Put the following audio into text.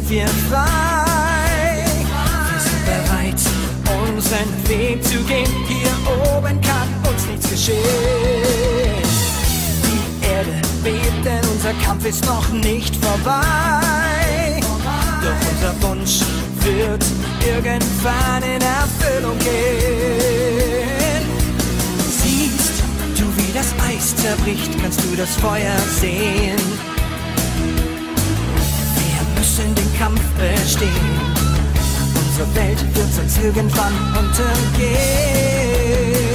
wir frei. Wir sind bereit, unseren Weg zu gehen. Hier oben kann uns nichts geschehen. Die Erde bebt, denn unser Kampf ist noch nicht vorbei. Doch unser Wunsch wird irgendwann in Erfüllung gehen. Siehst du, wie das Eis zerbricht, kannst du das Feuer sehen. Wir müssen den Kampf bestehen. Unsere Welt wird sonst irgendwann untergehen.